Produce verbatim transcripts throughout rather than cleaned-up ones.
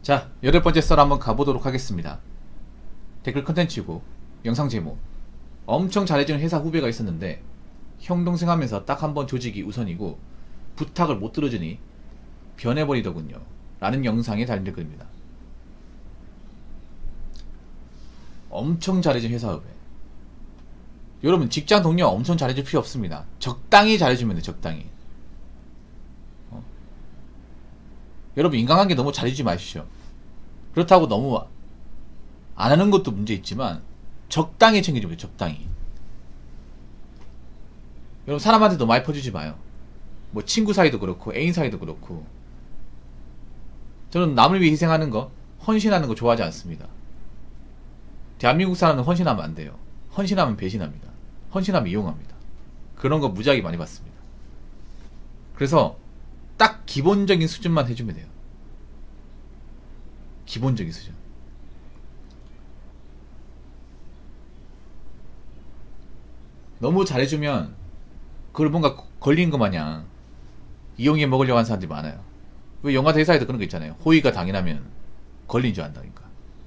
자, 여덟 번째 썰 한번 가보도록 하겠습니다. 댓글 컨텐츠고 영상 제목: 엄청 잘해주는 회사 후배가 있었는데 형 동생 하면서 딱 한 번 조직이 우선이고 부탁을 못 들어주니 변해버리더군요 라는 영상에 달린 댓글입니다. 엄청 잘해준 회사 후배. 여러분, 직장 동료 엄청 잘해줄 필요 없습니다. 적당히 잘해주면 돼. 적당히. 어? 여러분, 인간관계 너무 잘해주지 마십시오. 그렇다고 너무 안 하는 것도 문제 있지만 적당히 챙겨주면 돼요. 적당히. 여러분, 사람한테 너무 많이 퍼주지 마요. 뭐 친구 사이도 그렇고 애인 사이도 그렇고. 저는 남을 위해 희생하는 거, 헌신하는 거 좋아하지 않습니다. 대한민국 사람은 헌신하면 안 돼요. 헌신하면 배신합니다. 헌신하면 이용합니다. 그런 거 무지하게 많이 봤습니다. 그래서 딱 기본적인 수준만 해주면 돼요. 기본적인 수준. 너무 잘해주면 그걸 뭔가 걸린 것 마냥 이용해 먹으려고 하는 사람들이 많아요. 왜 영화 대사에도 그런 거 있잖아요. 호의가 당연하면 걸린 줄 안다니까.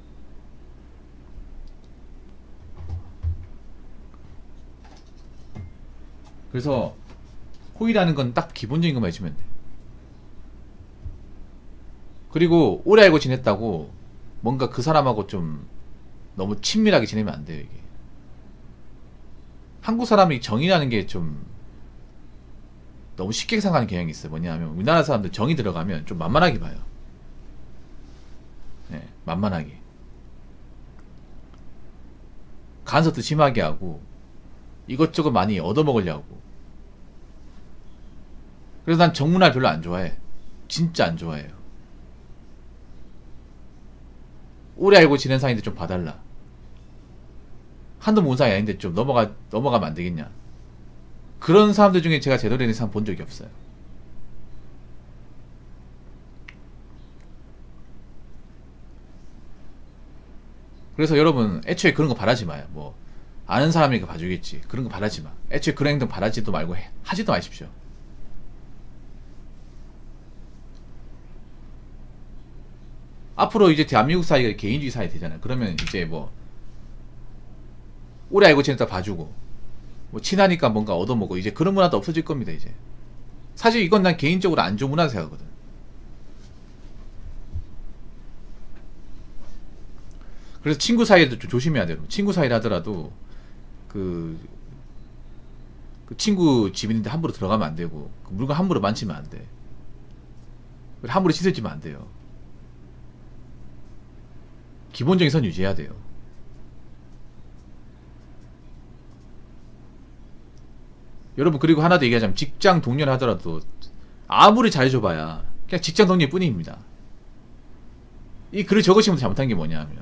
그래서 호의라는 건 딱 기본적인 것만 해주면 돼. 그리고 오래 알고 지냈다고 뭔가 그 사람하고 좀 너무 친밀하게 지내면 안 돼요. 이게 한국 사람이 정이라는 게 좀 너무 쉽게 생각하는 경향이 있어요. 뭐냐면 우리나라 사람들 정이 들어가면 좀 만만하게 봐요. 네, 만만하게 간섭도 심하게 하고 이것저것 많이 얻어먹으려고. 그래서 난 정문화를 별로 안 좋아해. 진짜 안 좋아해요. 오래 알고 지낸 사이인데 좀 봐달라. 한두 번 온 사이 아닌데 좀 넘어가, 넘어가면 안 되겠냐. 그런 사람들 중에 제가 제대로 된 사람 본 적이 없어요. 그래서 여러분, 애초에 그런 거 바라지 마요. 뭐 아는 사람이니까 봐주겠지. 그런 거 바라지 마. 애초에 그런 행동 바라지도 말고 해, 하지도 마십시오. 앞으로 이제 대한민국 사회가 개인주의 사회 되잖아요. 그러면 이제 뭐 오래 알고 지냈다 봐주고 뭐 친하니까 뭔가 얻어먹고 이제 그런 문화도 없어질 겁니다. 이제 사실 이건 난 개인적으로 안 좋은 문화라고 생각하거든. 그래서 친구 사이에도 좀 조심해야 돼요. 친구 사이를 하더라도 그, 그 친구 집 있는데 함부로 들어가면 안 되고 그 물건 함부로 만지면 안 돼. 함부로 씻어지면 안 돼요. 기본적인 선 유지해야 돼요. 여러분, 그리고 하나 더 얘기하자면 직장 동료를 하더라도 아무리 잘해줘봐야 그냥 직장 동료일 뿐입니다. 이 글을 적으시면서 잘못한 게 뭐냐 하면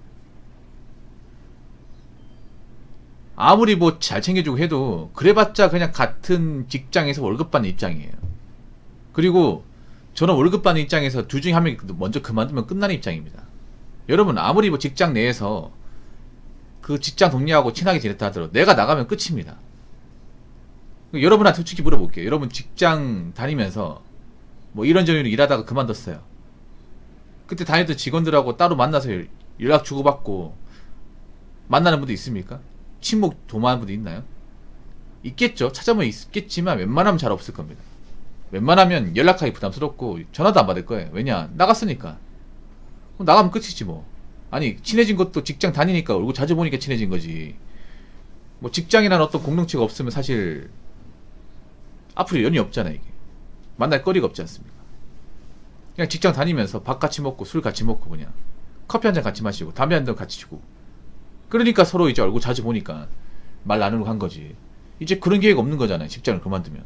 아무리 뭐 잘 챙겨주고 해도 그래봤자 그냥 같은 직장에서 월급 받는 입장이에요. 그리고 저는 월급 받는 입장에서 둘 중에 한 명이 먼저 그만두면 끝나는 입장입니다. 여러분, 아무리 뭐 직장 내에서 그 직장 동료하고 친하게 지냈다 하더라도 내가 나가면 끝입니다. 여러분한테 솔직히 물어볼게요. 여러분 직장 다니면서 뭐 이런저런 일하다가 그만뒀어요. 그때 다녔던 직원들하고 따로 만나서 연락 주고받고 만나는 분도 있습니까? 친목 도모하는 분도 있나요? 있겠죠. 찾아보면 있겠지만 웬만하면 잘 없을 겁니다. 웬만하면 연락하기 부담스럽고 전화도 안 받을 거예요. 왜냐? 나갔으니까. 나가면 끝이지 뭐. 아니, 친해진 것도 직장 다니니까 얼굴 자주 보니까 친해진 거지. 뭐 직장이라는 어떤 공동체가 없으면 사실 앞으로 연이 없잖아요. 이게 만날 거리가 없지 않습니까? 그냥 직장 다니면서 밥 같이 먹고 술 같이 먹고 그냥 커피 한잔 같이 마시고 담배 한 잔 같이 주고, 그러니까 서로 이제 얼굴 자주 보니까 말 나누고 한 거지. 이제 그런 계획 없는 거잖아요. 직장을 그만두면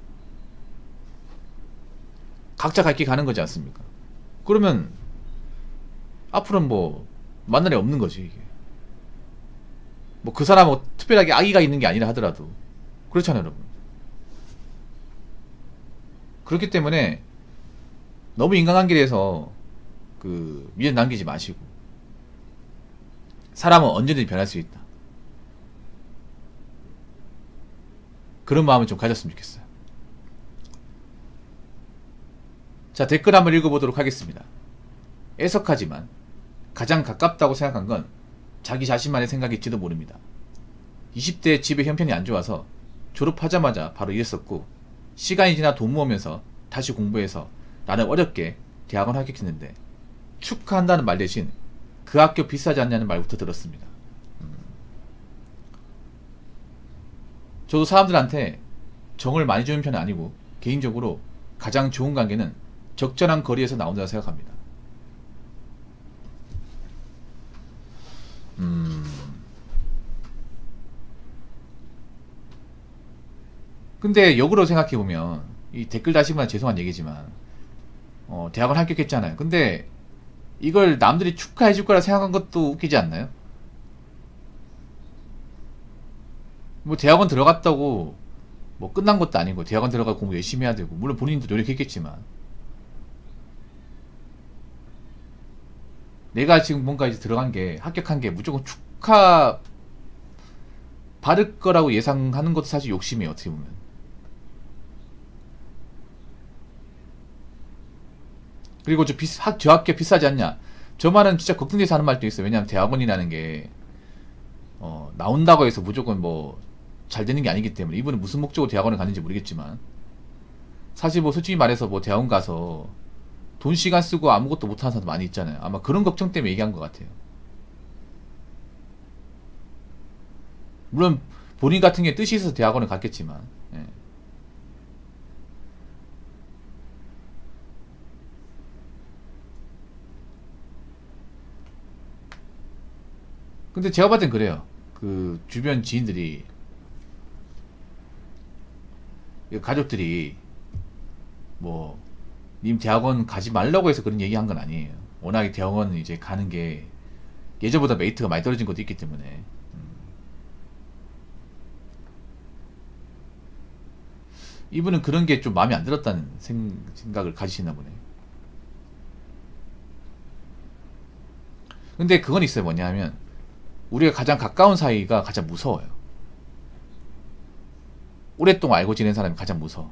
각자 갈 길 가는 거지 않습니까? 그러면 앞으로는 뭐 만날 애 없는 거지. 이게 뭐 그 사람하고 특별하게 악의가 있는 게 아니라 하더라도 그렇잖아요. 여러분, 그렇기 때문에 너무 인간관계에 대해서 그 미련 남기지 마시고, 사람은 언제든지 변할 수 있다, 그런 마음을 좀 가졌으면 좋겠어요. 자, 댓글 한번 읽어보도록 하겠습니다. 애석하지만 가장 가깝다고 생각한 건 자기 자신만의 생각일지도 모릅니다. 이십 대 집의 형편이 안 좋아서 졸업하자마자 바로 일했었고, 시간이 지나 돈 모으면서 다시 공부해서 나는 어렵게 대학원 합격했는데 축하한다는 말 대신 그 학교 비싸지 않냐는 말부터 들었습니다. 음. 저도 사람들한테 정을 많이 주는 편은 아니고, 개인적으로 가장 좋은 관계는 적절한 거리에서 나온다고 생각합니다. 음. 근데 역으로 생각해보면, 이 댓글 다시만 죄송한 얘기지만, 어, 대학원 합격했잖아요. 근데 이걸 남들이 축하해줄 거라 생각한 것도 웃기지 않나요? 뭐 대학원 들어갔다고 뭐 끝난 것도 아니고, 대학원 들어가 공부 열심히 해야 되고, 물론 본인도 노력했겠지만, 내가 지금 뭔가 이제 들어간 게, 합격한 게 무조건 축하 받을 거라고 예상하는 것도 사실 욕심이에요, 어떻게 보면. 그리고 저, 비싸, 학, 저 학교 비싸지 않냐? 저 말은 진짜 걱정돼서 하는 말도 있어요. 왜냐하면 대학원이라는 게, 어, 나온다고 해서 무조건 뭐 잘 되는 게 아니기 때문에. 이분은 무슨 목적으로 대학원을 갔는지 모르겠지만, 사실 뭐 솔직히 말해서 뭐 대학원 가서 돈 시간 쓰고 아무것도 못하는 사람도 많이 있잖아요. 아마 그런 걱정 때문에 얘기한 것 같아요. 물론 본인 같은 게 뜻이 있어서 대학원을 갔겠지만, 예. 근데 제가 봤을 땐 그래요. 그 주변 지인들이, 가족들이 뭐 님 대학원 가지 말라고 해서 그런 얘기한 건 아니에요. 워낙에 대학원 이제 가는 게 예전보다 메리트가 많이 떨어진 것도 있기 때문에. 음. 이분은 그런 게 좀 마음에 안 들었다는 생각을 가지시나 보네. 근데 그건 있어요. 뭐냐면, 우리가 가장 가까운 사이가 가장 무서워요. 오랫동안 알고 지낸 사람이 가장 무서워.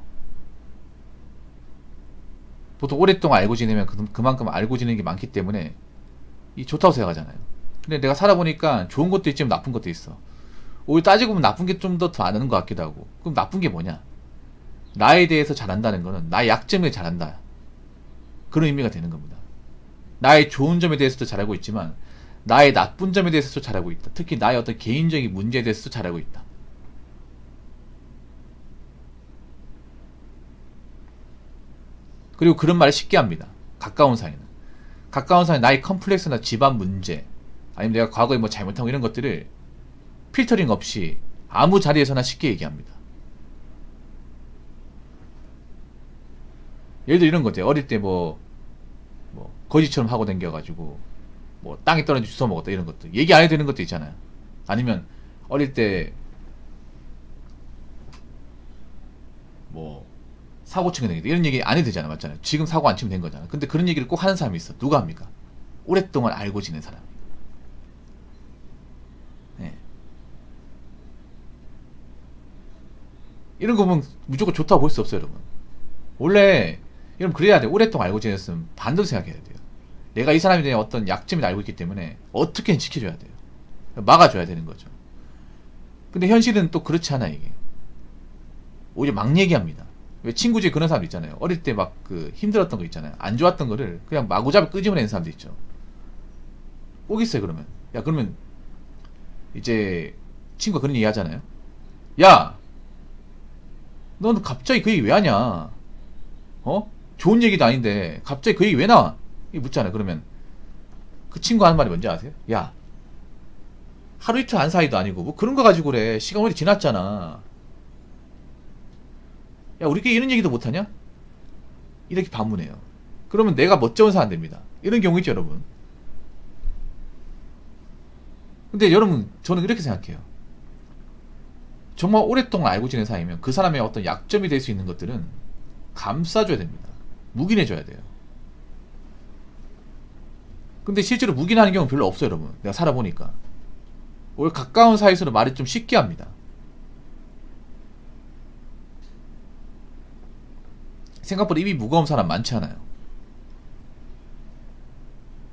보통 오랫동안 알고 지내면 그만큼 알고 지내는 게 많기 때문에 이 좋다고 생각하잖아요. 근데 내가 살아보니까 좋은 것도 있지만 나쁜 것도 있어. 오히려 따지고 보면 나쁜 게 좀 더 더 아는 것 같기도 하고. 그럼 나쁜 게 뭐냐? 나에 대해서 잘한다는 거는 나의 약점에 잘한다, 그런 의미가 되는 겁니다. 나의 좋은 점에 대해서도 잘 알고 있지만 나의 나쁜 점에 대해서도 잘 알고 있다. 특히 나의 어떤 개인적인 문제에 대해서도 잘 알고 있다. 그리고 그런 말을 쉽게 합니다. 가까운 사이는. 가까운 사이는 나의 컴플렉스나 집안 문제, 아니면 내가 과거에 뭐 잘못한 이런 것들을 필터링 없이 아무 자리에서나 쉽게 얘기합니다. 예를 들어 이런 거 같아요. 어릴 때 뭐, 뭐 거지처럼 하고 댕겨가지고 뭐 땅에 떨어져 주워 먹었다, 이런 것들 얘기 안 해도 되는 것도 있잖아요. 아니면 어릴 때 뭐 사고 치게 되겠다, 이런 얘기 안 해도 되잖아. 맞잖아요. 지금 사고 안 치면 된 거잖아. 근데 그런 얘기를 꼭 하는 사람이 있어. 누가 합니까? 오랫동안 알고 지낸 사람. 네. 이런 거 보면 무조건 좋다고 볼 수 없어요, 여러분. 원래 여러분 그래야 돼. 오랫동안 알고 지냈으면 반대로 생각해야 돼요. 내가 이 사람에 대한 어떤 약점을 알고 있기 때문에 어떻게든 지켜줘야 돼요. 막아줘야 되는 거죠. 근데 현실은 또 그렇지 않아. 이게 오히려 막 얘기합니다. 왜 친구 중에 그런 사람 있잖아요. 어릴 때 막 그 힘들었던 거 있잖아요. 안 좋았던 거를 그냥 마구잡이 끄집어내는 사람도 있죠. 꼭 있어요. 그러면 야 그러면 이제 친구가 그런 얘기 하잖아요. 야 넌 갑자기 그 얘기 왜 하냐? 어? 좋은 얘기도 아닌데 갑자기 그 얘기 왜 나와? 이 묻잖아요. 그러면 그 친구 하는 말이 뭔지 아세요? 야 하루 이틀 안 사이도 아니고 뭐 그런 거 가지고 그래. 시간 오래 지났잖아. 야 우리끼리 이런 얘기도 못하냐? 이렇게 반문해요. 그러면 내가 멋쩍은 사람 됩니다. 이런 경우 있죠, 여러분. 근데 여러분 저는 이렇게 생각해요. 정말 오랫동안 알고 지낸 사이면 그 사람의 어떤 약점이 될 수 있는 것들은 감싸줘야 됩니다. 묵인해줘야 돼요. 근데 실제로 묵인하는 경우는 별로 없어요, 여러분. 내가 살아보니까 오히려 가까운 사이에서는 말을 좀 쉽게 합니다. 생각보다 입이 무거운 사람 많지 않아요.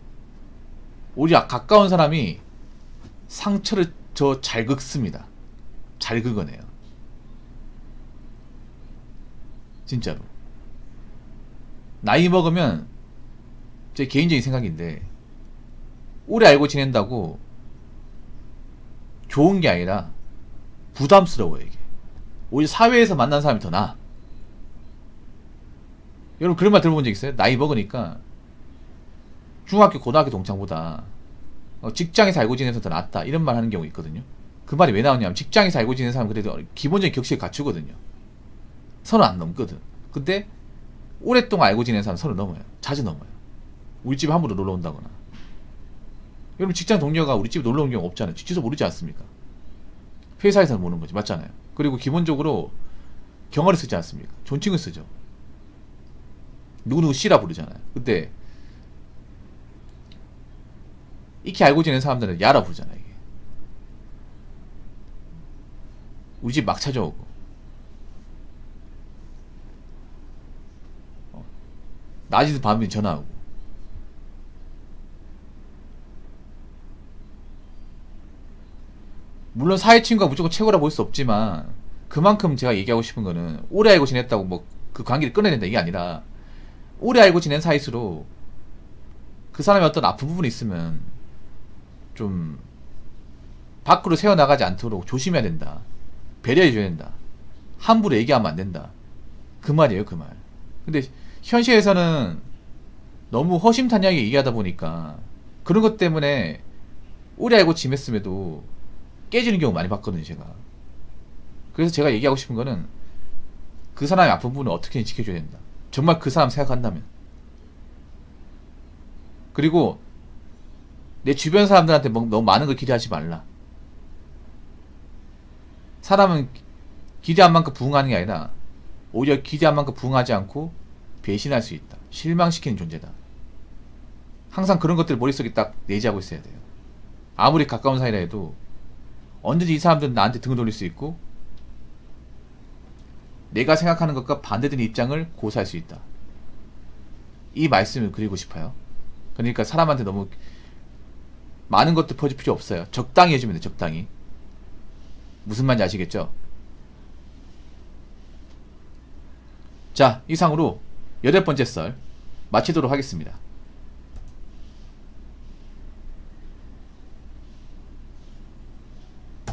오히려 가까운 사람이 상처를 저 잘 긁습니다. 잘 긁어내요. 진짜로. 나이 먹으면 제 개인적인 생각인데 오래 알고 지낸다고 좋은 게 아니라 부담스러워요. 이게 오히려 사회에서 만난 사람이 더 나아. 여러분 그런 말 들어본 적 있어요? 나이 먹으니까 중학교 고등학교 동창보다 직장에서 알고 지내서 더 낫다 이런 말 하는 경우 있거든요. 그 말이 왜 나오냐면 직장에서 알고 지내는 사람은 그래도 기본적인 격식을 갖추거든요. 선을 안 넘거든. 근데 오랫동안 알고 지내는 사람은 선을 넘어요. 자주 넘어요. 우리 집에 함부로 놀러 온다거나. 여러분 직장 동료가 우리 집에 놀러 온 경우 없잖아요. 주소 모르지 않습니까? 회사에서는 모르는 거지. 맞잖아요. 그리고 기본적으로 경어를 쓰지 않습니까? 존칭을 쓰죠. 누구누구 씨라 부르잖아요. 근데 익히 알고 지내는 사람들은 야라 부르잖아요. 이게. 우리 집 막 찾아오고 어. 낮이든 밤이든 전화하고. 물론 사회 친구가 무조건 최고라 볼 수 없지만 그만큼 제가 얘기하고 싶은 거는 오래 알고 지냈다고 뭐 그 관계를 끊어낸다 이게 아니라 오래 알고 지낸 사이일수록 그 사람의 어떤 아픈 부분이 있으면 좀 밖으로 새어나가지 않도록 조심해야 된다. 배려해줘야 된다. 함부로 얘기하면 안 된다. 그 말이에요, 그 말. 근데 현실에서는 너무 허심탄회하게 얘기하다 보니까 그런 것 때문에 오래 알고 지냈음에도 깨지는 경우 많이 봤거든요, 제가. 그래서 제가 얘기하고 싶은 거는 그 사람의 아픈 부분을 어떻게든 지켜줘야 된다. 정말 그 사람 생각한다면. 그리고 내 주변 사람들한테 너무 많은 걸 기대하지 말라. 사람은 기대한 만큼 부응하는 게 아니라 오히려 기대한 만큼 부응하지 않고 배신할 수 있다. 실망시키는 존재다. 항상 그런 것들 머릿속에 딱 내재하고 있어야 돼요. 아무리 가까운 사이라 해도 언제든지 이 사람들은 나한테 등을 돌릴 수 있고 내가 생각하는 것과 반대되는 입장을 고수할 수 있다. 이 말씀을 드리고 싶어요. 그러니까 사람한테 너무 많은 것도 퍼줄 필요 없어요. 적당히 해주면 돼. 적당히. 무슨 말인지 아시겠죠? 자, 이상으로 여덟 번째 썰 마치도록 하겠습니다.